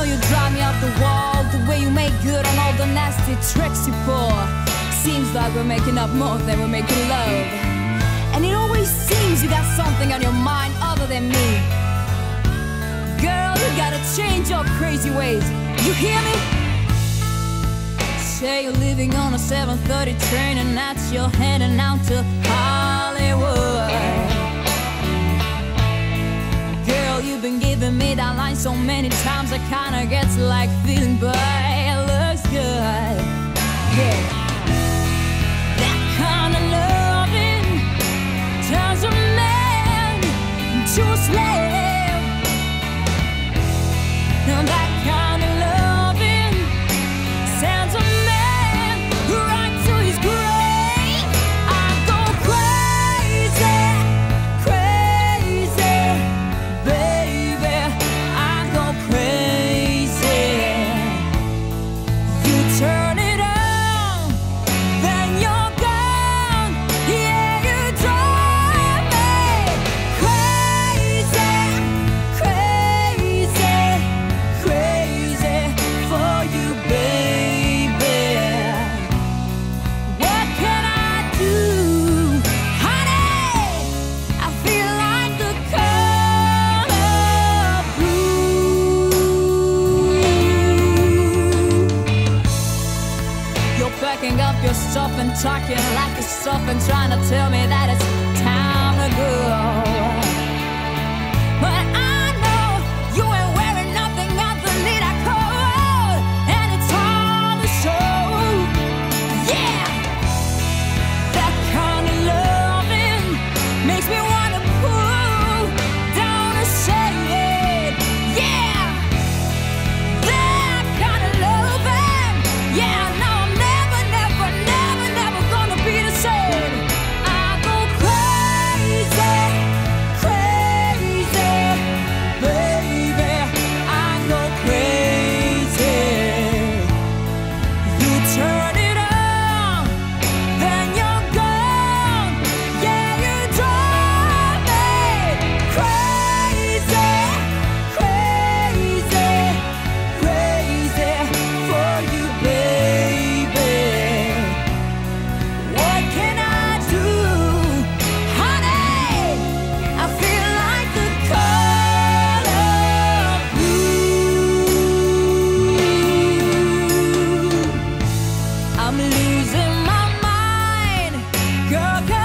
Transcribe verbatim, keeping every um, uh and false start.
know you drive me up the wall, the way you make good on all the nasty tricks you pull. Seems like we're making up more than we're making love. And it always seems you got something on your mind other than me. Girl, you gotta change your crazy ways. You hear me? Say you're living on a seven thirty train and that you're heading out to Hollywood. Girl, you've been giving me that line so many times I kinda gets like feeling, but it looks good. Yeah. That kind of loving turns a man into a slave. Now that kind of loving sends a man right to his grave. I go crazy, crazy, baby. I go crazy. You turn it on, then you're gone. Yeah, you drive me crazy, crazy, crazy for you, baby. What can I do, honey? I feel like the color blue. You're packing up your stuff and talking like it's stuff and trying to tell me that it's time to go. But I know you ain't wearing nothing underneath that coat, and it's hard to show. Yeah, that kind of loving makes me wanna pull down a shade. Yeah, that kind of loving. Yeah, no, I'm never, never, never, never gonna be the same. I go crazy, crazy, baby. I go crazy. You turn it on, then you're gone. Yeah, you drive me crazy, crazy, crazy for you, baby. What can I do, honey? I feel like the color blue. I'm losing my mind, girl.